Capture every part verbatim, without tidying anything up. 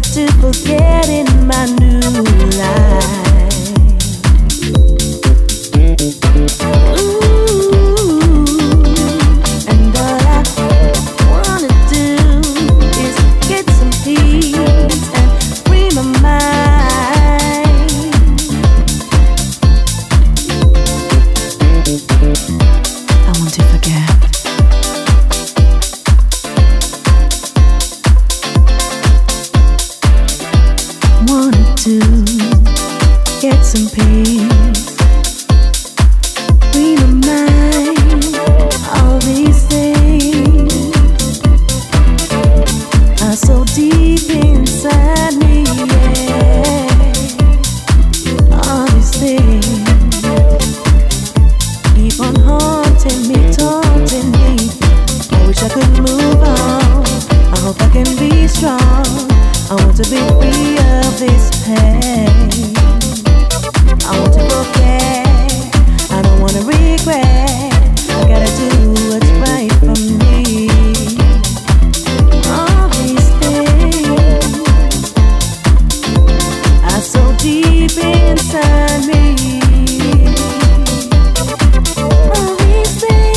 to forget in my new life. Ooh, and all I wanna do is get some peace and free my mind. I want to forget. Wanted to get some peace, free my mind, all these things are so deep inside me, yeah. All these things keep on haunting me, taunting me. I wish I could move on, I hope I can be strong. I want to be free of this pain. I want to forget. I don't want to regret. I gotta do what's right for me. All these things are so deep inside me. All these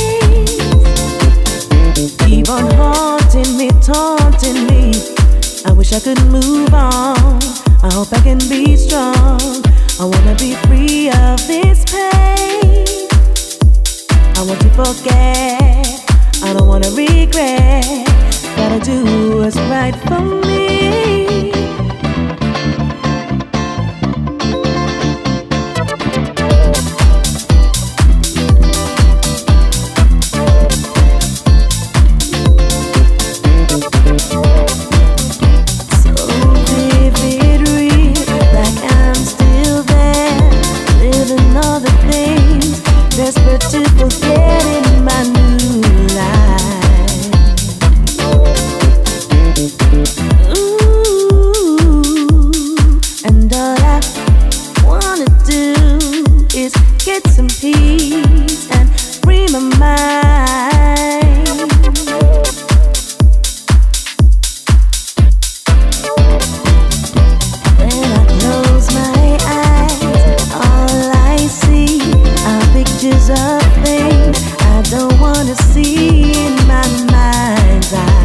things keep on haunting me, taunting me. I wish I could move on. I hope I can be strong. I wanna be free of this pain. I want to forget. I don't wanna regret. Gotta do what's right for me. Desperate to forget in my new life. Ooh, and all I wanna do is get some peace and free my mind. When I close my eyes, all I see are pictures of things I don't wanna see in my mind's eye.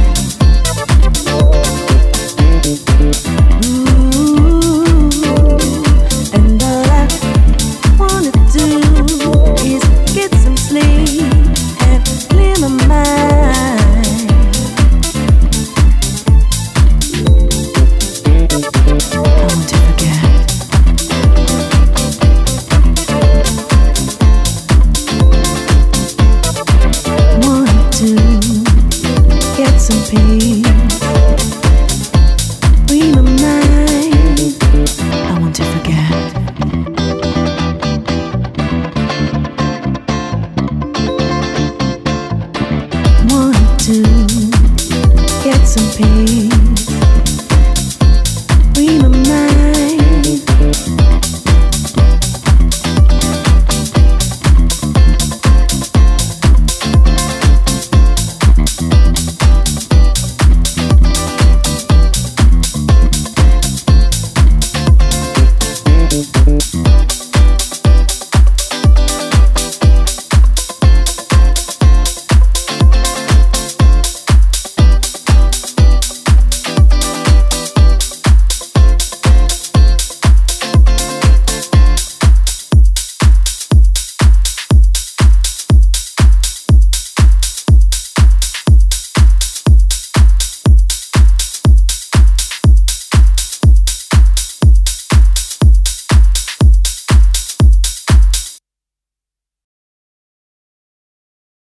Ooh, and all I wanna do is get some sleep and clear my mind. I want to forget. To get some peace, free my mind. I want to forget. Want to get some peace.